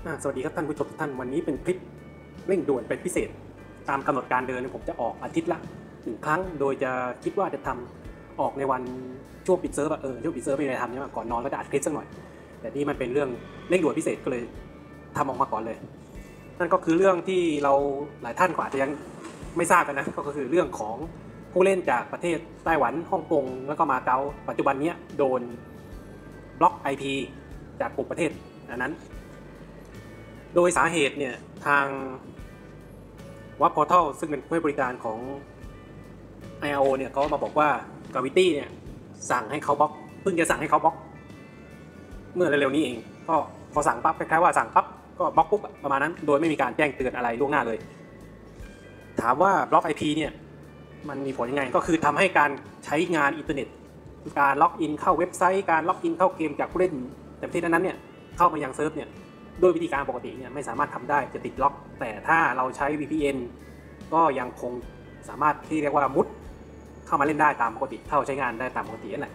สวัสดีครับท่านผู้ชมทุกท่านวันนี้เป็นคลิปเร่งด่วนเป็นพิเศษตามกำหนดการเดินผมจะออกอาทิตย์ละ1 ครั้งโดยจะคิดว่าจะทำออกในวันช่วงปิดเซิร์ฟช่วงปิดเซิร์ฟไม่ได้ทำใช่ไหมก่อนนอนก็จะอัดคลิปสักหน่อยแต่นี่มันเป็นเรื่องเร่งด่วนพิเศษก็เลยทำออกมาก่อนเลยนั่นก็คือเรื่องที่เราหลายท่านอาจจะยังไม่ทราบกันนะก็คือเรื่องของผู้เล่นจากประเทศไต้หวันฮ่องกงแล้วก็มาเก๊าปัจจุบันนี้โดนบล็อก IP จากกลุ่มประเทศนั้นโดยสาเหตุเนี่ยทางWeb Portal ซึ่งเป็นผู้ให้บริการของ IRO เนี่ยเขามาบอกว่า Gravity เนี่ยสั่งให้เขาบล็อกเพิ่งจะสั่งให้เขาบล็อกเมื่อเร็วๆนี้เองก็พอสั่งปั๊บคล้ายๆว่าสั่งปั๊บก็บล็อกปุ๊บประมาณนั้นโดยไม่มีการแจ้งเตือนอะไรล่วงหน้าเลยถามว่าบล็อก IP เนี่ยมันมีผลยังไงก็คือทำให้การใช้งานอินเทอร์เน็ตการล็อกอินเข้าเว็บไซต์การล็อกอินเข้าเกมจากผู้เล่นแต่ประเทศนั้นเนี่ยเข้ามายังเซิร์ฟเนี่ยด้วยวิธีการปกติเนี่ยไม่สามารถทำได้จะติดล็อกแต่ถ้าเราใช้ VPN ก็ยังคงสามารถที่เรียกว่ามุดเข้ามาเล่นได้ตามปกติเข้าใช้งานได้ตามปกตินั่นแหละ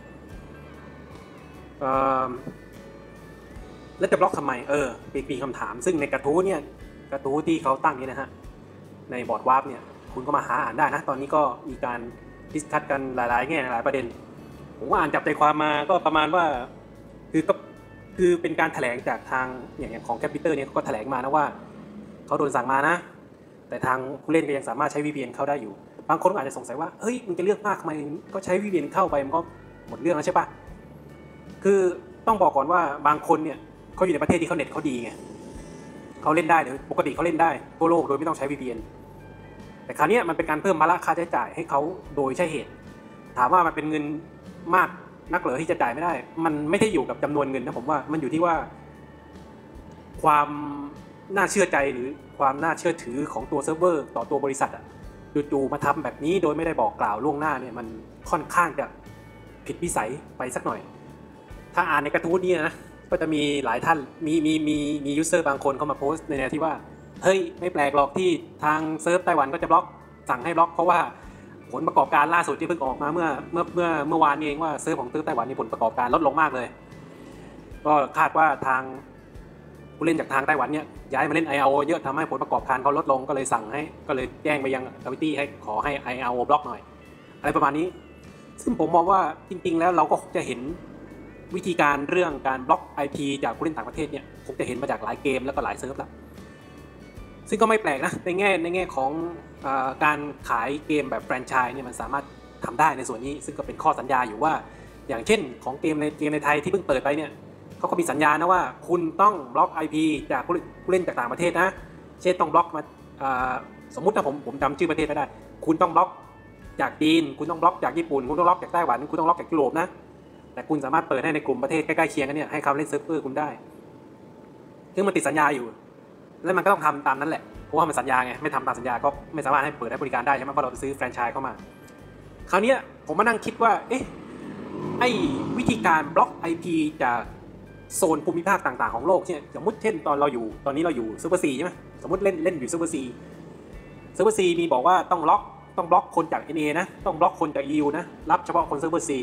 แล้วจะบล็อกทำไมมีคำถามซึ่งในกระทู้เนี่ยกระทู้ที่เขาตั้งนี้นะฮะในบอร์ดวาร์ปเนี่ยคุณก็มาหาอ่านได้นะตอนนี้ก็มีการดิสคัสกันหลายๆแง่หลายประเด็นผมว่าอ่านจับใจความมาก็ประมาณว่าคือเป็นการแถลงจากทางอย่างของแคปิเตอร์เนี่ยเขาก็แถลงมานะว่าเขาโดนสั่งมานะแต่ทางผู้เล่นก็ยังสามารถใช้ VPN เข้าได้อยู่บางคนก็อาจจะสงสัยว่าเฮ้ยมันจะเลือกมากทำไมก็ใช้ VPN เข้าไปมันก็หมดเรื่องแล้วใช่ปะคือต้องบอกก่อนว่าบางคนเนี่ยเขาอยู่ในประเทศที่เขาเน็ตเขาดีไงเขาเล่นได้หรือปกติเขาเล่นได้ทั่วโลกโดยไม่ต้องใช้ VPN แต่คราวนี้มันเป็นการเพิ่มภาระค่าใช้จ่ายให้เขาโดยใช่เหตุถามว่ามันเป็นเงินมากนักเหลือที่จะจ่ายไม่ได้มันไม่ได้อยู่กับจำนวนเงินนะผมว่ามันอยู่ที่ว่าความน่าเชื่อใจหรือความน่าเชื่อถือของตัวเซิร์ฟเวอร์ต่อตัวบริษัทอ่ะจู่ๆมาทำแบบนี้โดยไม่ได้บอกกล่าวล่วงหน้าเนี่ยมันค่อนข้างจะผิดวิสัยไปสักหน่อยถ้าอ่านในกระทู้นี้นะก็จะมีหลายท่านมียูเซอร์บางคนเข้ามาโพสต์ในแนวที่ว่าเฮ้ยไม่แปลกหรอกที่ทางเซิร์ฟไต้หวันก็จะบล็อกสั่งให้บล็อกเพราะว่าผลประกอบการล่าสุดที่เพิ่งออกมาเมื่อวานนี้เองว่าเซิร์ฟของไต้หวันมีผลประกอบการลดลงมากเลยก็คาดว่าทางผู้เล่นจากทางไต้หวันเนี่ยย้ายมาเล่น IRO เยอะทำให้ผลประกอบการเขาลดลงก็เลยแจ้งไปยัง Gravity ให้ขอให้ IRO บล็อกหน่อยอะไรประมาณนี้ซึ่งผมมองว่าจริงๆแล้วเราก็จะเห็นวิธีการเรื่องการบล็อก IP จากผู้เล่นต่างประเทศเนี่ยผมจะเห็นมาจากหลายเกมแล้วก็หลายเซิร์ฟแล้วซึ่งก็ไม่แปลกนะในแง่ของการขายเกมแบบแฟรนไชส์เนี่ยมันสามารถทำได้ในส่วนนี้ซึ่งก็เป็นข้อสัญญาอยู่ว่าอย่างเช่นของเกมในไทยที่เพิ่งเปิดไปเนี่ยเขาก็มีสัญญานะว่าคุณต้องบล็อก IP จากผู้เล่นจากต่างประเทศนะเช่นต้องบล็อกมาสมมุตินะผมจำชื่อประเทศไม่ได้คุณต้องบล็อกจากจีนคุณต้องบล็อกจากญี่ปุ่นคุณต้องบล็อกจากไต้หวันคุณต้องบล็อกจากยุโรปนะแต่คุณสามารถเปิดให้ในกลุ่มประเทศใกล้ๆเคียงกันเนี่ยให้เขาเล่นเซิร์ฟเวอร์คุณได้ซึ่งมันติดสัญญาอยู่แล้วมันก็ต้องทำตามนั้นแหละเพราะว่ามันสัญญาไงไม่ทำตามสัญญาก็ไม่สามารถให้เปิดให้บริการได้ใช่ไหมเพราะเราไปซื้อแฟรนไชส์เข้ามาคราวนี้ผมมานั่งคิดว่าไอ้วิธีการบล็อก IP จากโซนภูมิภาคต่างๆของโลกเนี่ยสมมติเช่นตอนนี้เราอยู่ซูเปอร์ซีใช่ไหมสมมติเล่นอยู่ซูเปอร์ซีมีบอกว่าต้องบล็อกคนจาก NA นะต้องบล็อกคนจาก EU นะรับเฉพาะคนซูเปอร์ซี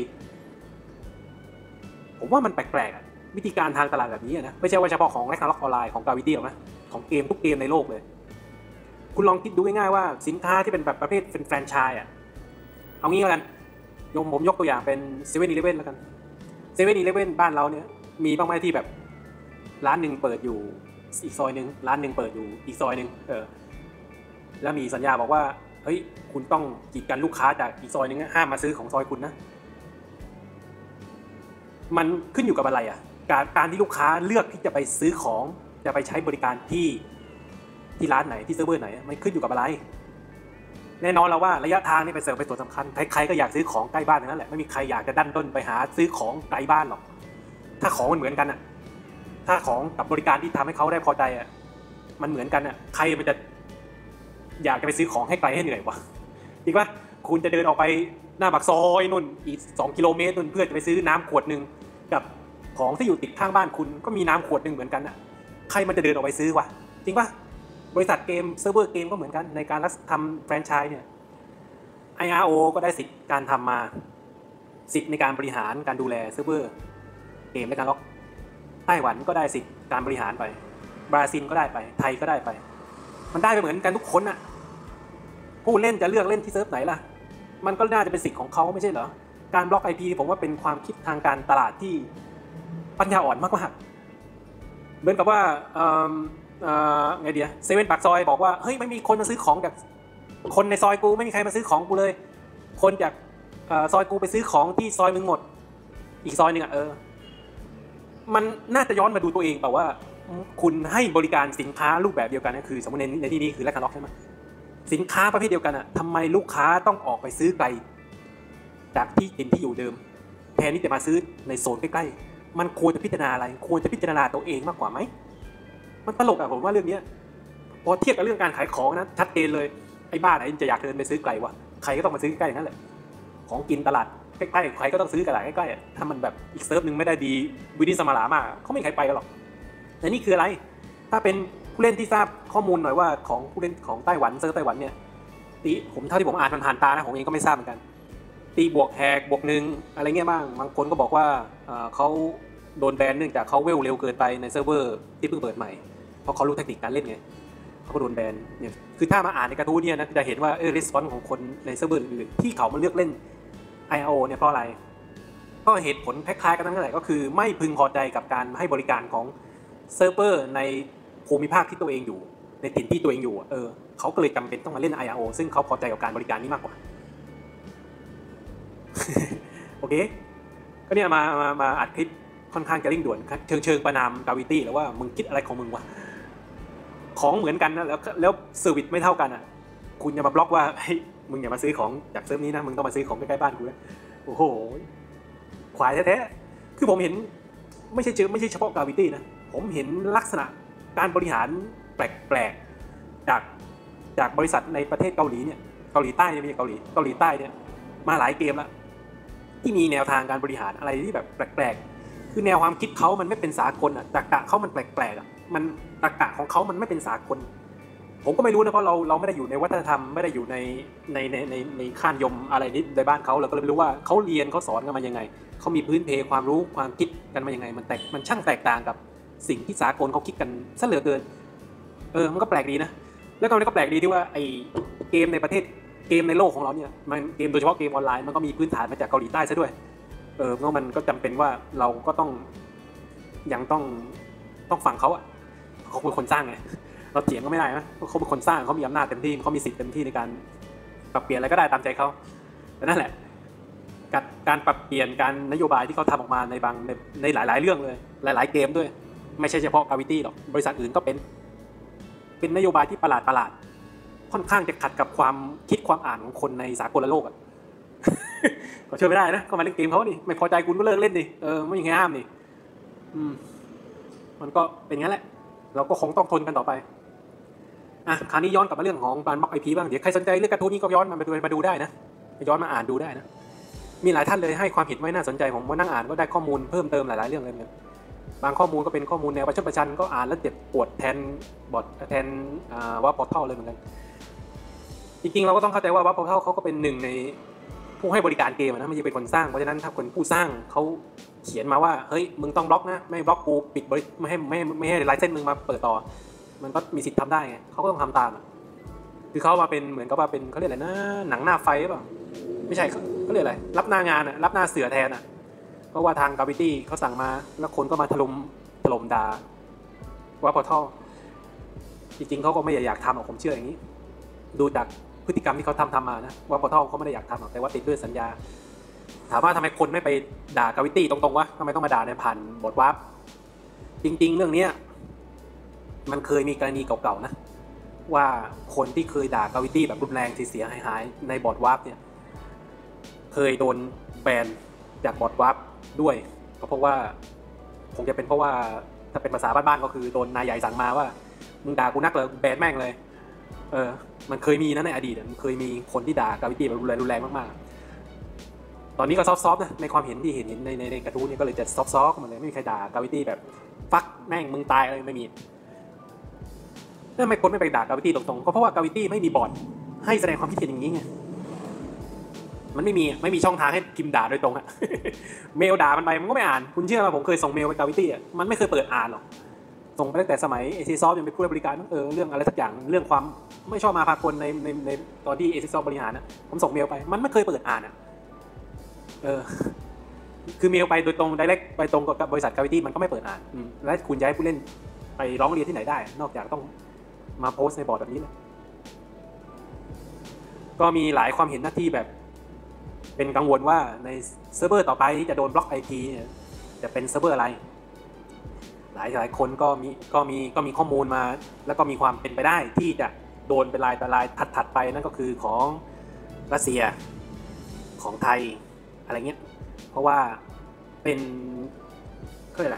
ผมว่ามันแปลกๆวิธีการทางตลาดแบบนี้นะไม่ใช่ว่าเฉพาะของ Ragnarok ออนไลน์ของ Gravity หรอกนะของเกมทุกเกมในโลกเลยคุณลองคิดดูง่ายๆว่าสินค้าที่เป็นแบบประเภทเป็นแฟรนไชส์เอางี้แล้วกันผมยกตัวอย่างเป็น7-Elevenแล้วกัน7-Eleven บ้านเราเนี่ยมีบ้างไหมที่แบบร้านหนึ่งเปิดอยู่อีกซอยนึงร้านหนึ่งเปิดอยู่อีกซอยนึงแล้วมีสัญญาบอกว่าเฮ้ยคุณต้องกีดกันลูกค้าจากอีกซอยนึงห้ามมาซื้อของซอยคุณนะมันขึ้นอยู่กับอะไรการที่ลูกค้าเลือกที่จะไปซื้อของจะไปใช้บริการที่ร้านไหนที่เซิร์ฟเวอร์ไหนมันขึ้นอยู่กับอะไรแน่นอนแล้วว่าระยะทางนี่เป็นส่วนสำคัญใครๆก็อยากซื้อของใกล้บ้านนั่นแหละไม่มีใครอยากจะดันด้นไปหาซื้อของไกลบ้านหรอกถ้าของมันเหมือนกันถ้าของกับบริการที่ทำให้เขาได้พอใจมันเหมือนกันใครมันจะอยากจะไปซื้อของให้ไกลให้เหนื่อยวะจริงปะคุณจะเดินออกไปหน้าปากซอยนู่นอีก2 กิโลเมตรนู่นเพื่อจะไปซื้อน้ำขวดนึงกับของที่อยู่ติดข้างบ้านคุณก็มีน้ำขวดนึงเหมือนกันใครมันจะเดินออกไปซื้อวะจริงปะบริษัทเกมเซิร์ฟเวอร์เกมก็เหมือนกันในการทำแฟรนไชส์เนี่ย IRO ก็ได้สิทธิ์การทำมาสิทธิ์ในการบริหารการดูแลเซิร์ฟเวอร์เกมและการล็อกไต้หวันก็ได้สิทธิ์การบริหารไปบราซิลก็ได้ไปไทยก็ได้ไปมันได้ไปเหมือนกันทุกคนอ่ะผู้เล่นจะเลือกเล่นที่เซิร์ฟไหนล่ะมันก็น่าจะเป็นสิทธิ์ของเขาไม่ใช่เหรอการบล็อก IP ผมว่าเป็นความคิดทางการตลาดที่ปัญญาอ่อนมากๆเหมือนกับว่าไงเดียเซเว่นปากซอยบอกว่าเฮ้ยไม่มีคนมาซื้อของจากคนในซอยกูไม่มีใครมาซื้อของกูเลยคนจากซอยกูไปซื้อของที่ซอยมึงหมดอีกซอยนึงมันน่าจะย้อนมาดูตัวเองเปล่าว่าคุณให้บริการสินค้ารูปแบบเดียวกันนะคือสมมติในที่นี้คือแลคคาร็อกใช่ไหมสินค้าประเภทเดียวกันทำไมลูกค้าต้องออกไปซื้อไกลจากที่กินที่อยู่เดิมแทนที่จะมาซื้อในโซนใกล้ๆมันควรจะพิจารณาอะไรควรจะพิจารณาตัวเองมากกว่าไหมมันตลกผมว่าเรื่องนี้พอเทียบกับเรื่องการขายของนะชัดเจนเลยไอ้บ้าไหนจะอยากเดินไปซื้อไกลวะใครก็ต้องมาซื้อใกล้นั่นแหละของกินตลาดใกล้ๆใครก็ต้องซื้อกันหลายใกล้ๆถ้ามันแบบอีกเซิร์ฟนึงไม่ได้ดีวินิสมาลามากเขาไม่มีใครไปกันหรอกแต่นี่คืออะไรถ้าเป็นผู้เล่นที่ทราบข้อมูลหน่อยว่าของผู้เล่นของไต้หวันเซิร์ฟไต้หวันเนี่ยตีผมเท่าที่ผมอ่านผ่านตานะผมเองก็ไม่ทราบเหมือนกันตีบวกแฮกบวกหนึ่งอะไรเงี้ยบ้างบางคนก็บอกว่าเขาโดนแบนเนื่องจากเขาเวลเร็วเกินไปในเซิร์ฟเวอร์ที่เพิ่งเปิดใหม่เพราะเขารู้เทคนิคการเล่นไงเขาก็โดนแบนเนี่ยคือถ้ามาอ่านในกระทู้เนี่ยนะจะเห็นว่ารีสปอนส์ของคนในเซิร์ฟเวอร์อื่นที่เขามาเลือกเล่น IRO เนี่ยเพราะอะไรก็เหตุผลคล้ายๆกันนั่นแหละก็คือไม่พึงพอใจกับการให้บริการของเซิร์ฟเวอร์ในภูมิภาคที่ตัวเองอยู่ในถิ่นที่ตัวเองอยู่เขาก็เลยจำเป็นต้องมาเล่น IRO ซึ่งเขาพอใจกับการบริการนี้มากกว่า โอเคก็เนี่ยมาอัดคลิปค่อนข้างจะเร่งด่วนเชิงประนามกาวิตี้แล้วว่ามึงคิดอะไรของมึงวะของเหมือนกันนะแล้วเซอร์วิสไม่เท่ากันอ่ะคุณอย่ามาบล็อกว่าเฮ้ยมึงอย่ามาซื้อของจากเซิร์ฟนี้นะมึงต้องมาซื้อของใกล้ๆบ้านกูนะโอ้โหควายแท้ๆคือผมเห็นไม่ใช่เฉพาะกาวิตี้นะผมเห็นลักษณะการบริหารแปลกๆจากบริษัทในประเทศเกาหลีเนี่ยเกาหลีใต้ไม่ใช่เกาหลีใต้เนี่ยมาหลายเกมแล้วที่มีแนวทางการบริหารอะไรที่แบบแปลกๆคือแนวความคิดเขามันไม่เป็นสากลอ่ะตรรกะเขามันแปลกๆอ่ะมันตรรกะของเขามันไม่เป็นสากลผมก็ไม่รู้นะเพราะเราไม่ได้อยู่ในวัฒนธรรมไม่ได้อยู่ในข้านยมอะไรนี้ในบ้านเขาเราก็เลยไม่รู้ว่าเขาเรียนเขาสอนกันมายังไงเขามีพื้นเพความรู้ความคิดกันมายังไงมันช่างแตกต่างกับสิ่งที่สากลเขาคิดกันซะเหลือเกินมันก็แปลกดีนะแล้วก็มันก็แปลกดีที่ว่าไอเกมในประเทศเกมในโลกของเราเนี่ยมันเกมโดยเฉพาะเกมออนไลน์มันก็มีพื้นฐานมาจากเกาหลีใต้ซะด้วยมันก็จำเป็นว่าเราก็ต้องยังต้องฟังเขาอะเขาเป็นคนสร้างไงเราเถียงก็ไม่ได้นะเขาเป็นคนสร้างเขามีอำนาจเต็มที่เขามีสิทธิ์เต็มที่ในการปรับเปลี่ยนอะไรก็ได้ตามใจเขาแต่นั่นแหละการปรับเปลี่ยนการนโยบายที่เขาทำออกมาในหลายๆเรื่องเลยหลายๆเกมด้วยไม่ใช่เฉพาะกาวิตี้หรอกบริษัทอื่นก็เป็นนโยบายที่ประหลาดค่อนข้างจะขัดกับความคิดความอ่านของคนในสากลโลกอ่ะ ก็เชื่อไม่ได้นะก็มาเล่นเกมเขาดิไม่พอใจคุณก็เลิกเล่นดิไม่อย่างงี้ห้ามดิมันก็เป็นงั้นแหละเราก็คงต้องทนกันต่อไปคราวนี้ย้อนกลับมาเรื่องของการบล็อก IP บ้างเดี๋ยวใครสนใจเรื่องการ์ตูนนี้ก็ย้อนมาดูได้นะย้อนมาอ่านดูได้นะมีหลายท่านเลยให้ความเห็นไว้น่าสนใจผมว่านั่งอ่านก็ได้ข้อมูลเพิ่มเติมหลายๆเรื่องเลยบางข้อมูลก็เป็นข้อมูลแนวประชดประชันก็อ่านแล้วเจ็บปวดแทนว่าพอร์ทัลเลยเหมือนกันจริงๆเราก็ต้องเข้าใจว่าพอร์ทัลเขาก็เป็นหนึ่งในผู้ให้บริการเกมนะไม่ใช่เป็นคนสร้างเพราะฉะนั้นถ้าคนผู้สร้างเขาเขียนมาว่าเฮ้ยมึงต้องบล็อกนะไม่บล็อกกูปิดไม่ให้ไลเซนส์มึงมาเปิดต่อมันก็มีสิทธิ์ทำได้ไงเขาก็ต้องทำตามคือเขามาเป็นเหมือนกับว่าเป็นเขาเรียกอะไรนะหนังหน้าไฟหรือเปล่าไม่ใช่เขาเรียกอะไรรับหน้างานรับหน้าเสือแทนเพราะว่าทางกาวิตี้เขาสั่งมาแล้วคนก็มาถล่มด่าว่าพอร์ทัลจริงๆเขาก็ไม่อยากทำหรอกผมเชื่ออย่างนี้ดูจากพฤติกรรมที่เขาทำมานะว่าพอร์ทัลเขาไม่ได้อยากทำหรอกแต่ว่าติดด้วยสัญญาถามว่าทำไมคนไม่ไปด่ากาวิตี้ตรงๆวะทำไมต้องมาด่าในผ่านบทวาร์ปจริงๆเรื่องนี้มันเคยมีกรณีเก่าๆนะว่าคนที่เคยด่ากาวิตี้แบบรุนแรงเสียหายในบอร์ดวาร์ปเนี่ยเคยโดนแบนจากบอร์ดวาร์ปด้วยก็เพราะว่าคงจะเป็นเพราะว่าถ้าเป็นภาษาบ้านๆก็คือโดนนายใหญ่สั่งมาว่ามึงด่ากูนักเลยแบนแม่งเลยมันเคยมีนะในอดีตมันเคยมีคนที่ด่ากาวิตี้แบบรุนแรงมากๆตอนนี้ก็ซอฟๆนะในความเห็นที่เห็นในกระทู้เนี่ยก็เลยจะซอฟๆมันเลยไม่มีใครด่ากาวิตี้แบบฟักแม่งมึงตายอะไรไม่มีทำไมคนไม่ไปด่ากาวิตี้ตรงๆก็เพราะว่ากาวิตี้ไม่มีบอร์ดให้แสดงความคิดเห็นอย่างนี้ไงมันไม่มีช่องทางให้พิมพ์ด่าโดยตรงอะ เมลด่ามันไปมันก็ไม่อ่านคุณเชื่อไหมผมเคยส่งเมลไปกาวิตี้มันไม่เคยเปิดอ่านหรอกส่งไปตั้งแต่สมัย ACSoft ยังเป็นผู้ให้บริการเรื่องอะไรสักอย่างเรื่องความไม่ชอบมาพากลในตอนที่ ACSoft บริหารนะผมส่งเมลไปมันไม่เคยเปิดอ่านคือเมลไปโดยตรง direct ไปตรงกับบริษัท Gravity มันก็ไม่เปิดอ่านและคุณจะให้ผู้เล่นไปร้องเรียนที่ไหนได้นอกจากต้องมาโพสในบอร์ดแบบนี้เลยก็มีหลายความเห็นหน้าที่แบบเป็นกังวลว่าในเซิร์ฟเวอร์ต่อไปที่จะโดนบล็อก IP เนี่ยจะเป็นเซิร์ฟเวอร์อะไรหลายคนก็มีข้อมูลมาแล้วก็มีความเป็นไปได้ที่จะโดนเป็นรายต่อรายถัดไปนั่นก็คือของรัสเซียของไทยอะไรเงี้ยเพราะว่าเป็นก็อะไร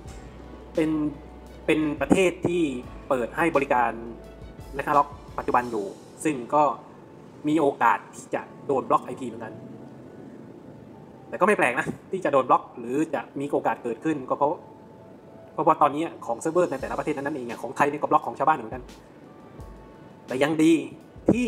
เป็นประเทศที่เปิดให้บริการแร็กนาร็อกปัจจุบันอยู่ซึ่งก็มีโอกาสที่จะโดนบล็อก IP เหมือนกันแต่ก็ไม่แปลกนะที่จะโดนบล็อกหรือจะมีโอกาสเกิดขึ้นก็เพราะตอนนี้ของเซิร์ฟเวอร์ในแต่ละประเทศนั้นเองของไทยนี่ก็บล็อกของชาวบ้านเหมือนกันแต่ยังดีที่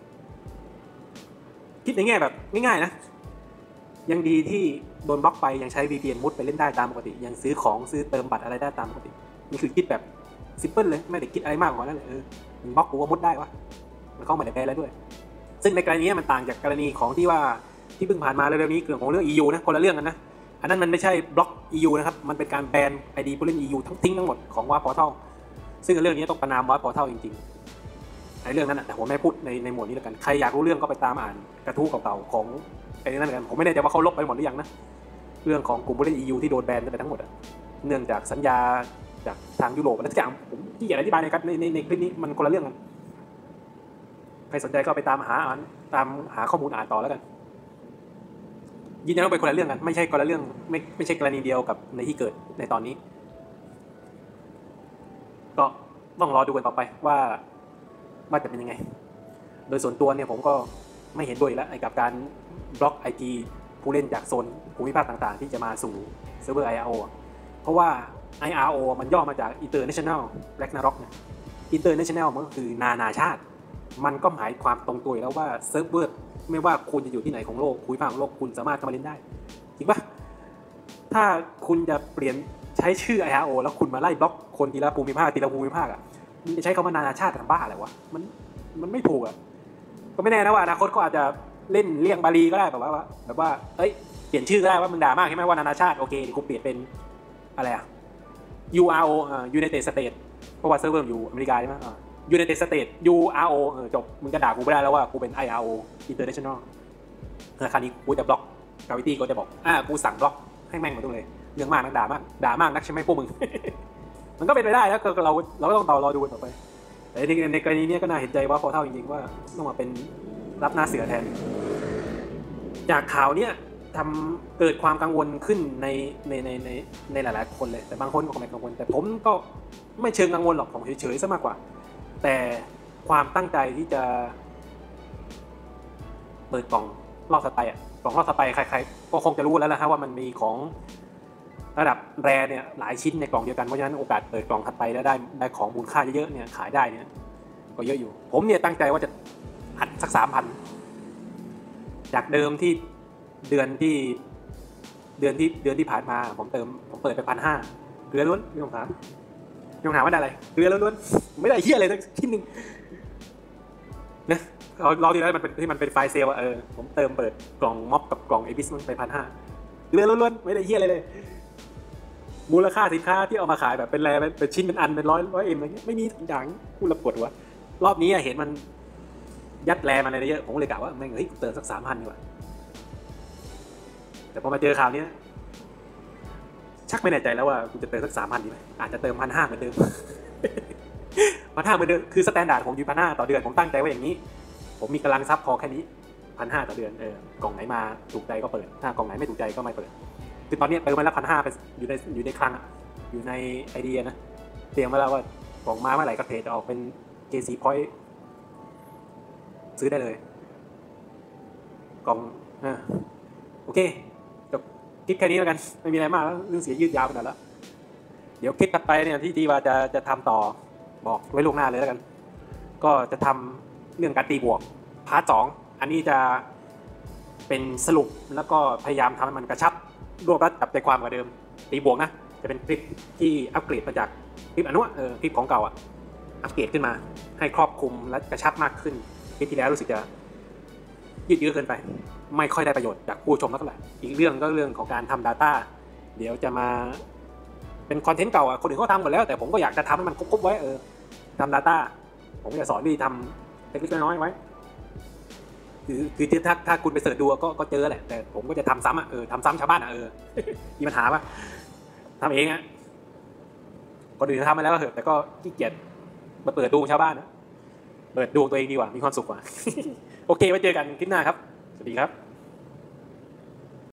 คิดในแง่แบบง่ายๆนะยังดีที่โดนบล็อกไปยังใช้ VPN มุดไปเล่นได้ตามปกติยังซื้อของซื้อเติมบัตรอะไรได้ตามปกตินี่คือคิดแบบซิมเพิลเลยไม่ได้คิดอะไรมากกว่านั้นเลยมึงบล็อกกูก็มุดได้วะมันเข้ามาในแพ้แล้วด้วยซึ่งในกรณีนี้มันต่างจากกรณีของที่เพิ่งผ่านมาเรื่องนี้เรื่องของเรื่อง EU นะคนละเรื่องกันนะอันนั้นมันไม่ใช่บล็อก EU นะครับมันเป็นการแบน ID ผู้เล่น EU ทิ้งทั้งหมดของวาร์ปพอร์ทัลซึ่งเรื่องนี้ต้องประนามวาร์ปพอร์ทัลจริงๆไอ้เรื่องนั้นแต่ผมไม่พูดในหมวดนี้แล้วกันใครอยากรู้เรื่องก็ไปตามอ่านกระทู้เก่าๆของไอ้นั่นกันผมไม่แน่ใจว่าเขาลบไปหมดหรือยังนะเรื่องของกลุ่มผู้เล่น EU ที่โดนแบนไปทั้งหมดเนื่องจากสัญญาจากทางยุโรปอะไรทุกอย่างผมที่อยากอธิบายในคลิปนี้มันคนละเรื่องกันใครสนใจก็ไปตามหาข้อมูลอ่านต่อแล้วกันยืนยันว่าเป็นคนละเรื่องกันไม่ใช่คนละเรื่องไม่ใช่กรณีเดียวกับในที่เกิดในตอนนี้ก็ต้องรอดูกันต่อไปว่าจะเป็นยังไงโดยส่วนตัวเนี่ยผมก็ไม่เห็นด้วยแล้วกับการบล็อก IP ผู้เล่นจากโซนภูมิภาคต่างๆที่จะมาสู่เซิร์ฟเวอร์ IRO เพราะว่า IRO มันย่อมาจาก International Ragnarok เนี่ย International มันก็คือนานาชาติมันก็หมายความตรงตัวแล้วว่าเซิร์ฟเวอร์ไม่ว่าคุณจะอยู่ที่ไหนของโลกภูมิภาคของโลกคุณสามารถเข้ามาเล่นได้จริงปะถ้าคุณจะเปลี่ยนใช้ชื่อ IRO แล้วคุณมาไล่บล็อกคนทีละภูมิภาคมันจะใช้คำว่านานาชาติทำบ้าอะไรวะมันไม่ถูกก็ไม่แน่นะว่าอนาคตก็อาจจะเล่นเลี่ยงบาลีก็ได้แบบว่าเปลี่ยนชื่อก็ได้ว่ามึงด่ามากใช่ไหมว่านานาชาติโอเคกูเปลี่ยนเป็นอะไรURO United States เพราะว่าเซิร์ฟเวอร์อยู่อเมริกาใช่ไหมUnited States URO จบมึงจะด่ากูไม่ได้แล้วว่ากูเป็น IRO International คราวนี้กูจะบล็อก Gravity ก็จะบอกกูสั่งบล็อกให้แม่งหมดเลยเรื่องมากนักด่ามากนักใช่ไหมพวกมึง มันก็เป็นไปได้แล้วเราก็ต้องรอดูต่อไปแต่ในกรณีนี้ก็น่าเห็นใจว่าพอเท่าจริงๆว่าต้องมาเป็นรับหน้าเสือแทนจากข่าวเนี้ยทำเกิดความกังวลขึ้นในหลายๆคนเลยแต่บางคนก็ไม่กังวลแต่ผมก็ไม่เชิงกังวลหรอกผมเฉยๆซะมากกว่าแต่ความตั้งใจที่จะเปิดกล่องรอบถัดไปกล่องรอบถัดไปใครๆก็คงจะรู้แล้วนะฮะว่ามันมีของระดับแรเนี่ยหลายชิ้นในกล่องเดียวกันเพราะฉะนั้นโอกาสเปิดกล่องถัดไปแล้วได้ของมูลค่าเยอะๆเนี่ยขายได้เนี่ยก็เยอะอยู่ผมเนี่ยตั้งใจว่าจะอัดสัก 3,000 จากเดิมที่เดือนที่ผ่านมาผมเปิดไป 1,500 เกลือล้วนไม่ต้องถามว่าได้อะไรเกลือล้วนไม่ได้เหี้ยอะไรสักชิ้นนึงนะเราดีแล้วมันเป็นไฟล์เซลล์ผมเปิดกล่องม็อบกับกล่องเอบิสมันไป 1,500 เกลือล้วนไม่ได้เหี้ยอะไรเลยมูลค่าสินค้าที่เอามาขายแบบเป็นแรเป็นชิ้นเป็นอันเป็นร้อยเอ็มอะไรเงี้ยไม่มีอย่างพูดระปวดหัวรอบนี้เห็นมันยัดแรมันอะไรเยอะผมเลยกะว่าแม่งเติมสัก 3,000 ดีกว่าแต่พอมาเจอข่าวนี้ชักไม่แน่ใจแล้วว่ากูจะเติมสัก 3,000 ดีไหมอาจจะเติม 1,500 เหมือนเดิม 1,500 เหมือนเดิมคือสแตนดาร์ดผมอยู่ 1,500 ต่อเดือนผมตั้งใจไว้อย่างนี้ผมมีกำลังทรัพย์พอแค่นี้ 1,500 ต่อเดือนกล่องไหนมาถูกใจก็เปิดถ้ากล่องไหนไม่ถูกใจก็ไม่เปิดคือตอนนี้เติมมาแล้ว 1,500 ไปอยู่ในคลังอยู่ในไอเดียนะเตรียมมาแล้วว่ากล่องมาเมื่อไหร่ก็เทจะออกเป็น JC Point ซื้อได้เลยกล่องโอเคจบคลิปแค่นี้แล้วกันไม่มีอะไรมากแล้วเรื่องเสียยืดยาวไปหน่อยแล้วเดี๋ยวคลิปถัดไปเนี่ยที่ว่าจะทำต่อบอกไว้ล่วงหน้าเลยแล้วกันก็จะทำเรื่องการตีบวกพาร์ท 2อันนี้จะเป็นสรุปแล้วก็พยายามทำให้มันกระชับรวบรัดจับใจความกว่าเดิมตีบวกนะจะเป็นคลิปที่อัปเกรดมาจากคลิปอนุคลิปของเก่าอัปเกรดขึ้นมาให้ครอบคลุมและกระชับมากขึ้นคลิปที่แล้วรู้สึกจะยืดเยื้อเกินไปไม่ค่อยได้ประโยชน์จากผู้ชมเท่าไหร่อีกเรื่องก็เรื่องของการทำ Data เดี๋ยวจะมาเป็นคอนเทนต์เก่าคนอื่นเขาทำหมดแล้วแต่ผมก็อยากจะทำให้มันครบไว้ทำ Data ผมจะสอนวิธีทำเล็กๆน้อยๆไว้คือถ้าคุณไปเสิร์ชดูก็เจอแหละแต่ผมก็จะทำซ้ำทำซ้ำชาวบ้านมีปัญหาปะทำเองคนอื่นทำมาแล้วเหอะแต่ก็ขี้เกียจมาเปิดดูชาวบ้านเปิดดูตัวเองดีกว่ามีความสุขกว่า โอเคไว้เจอกันคลิปหน้าครับสวัสดีครับ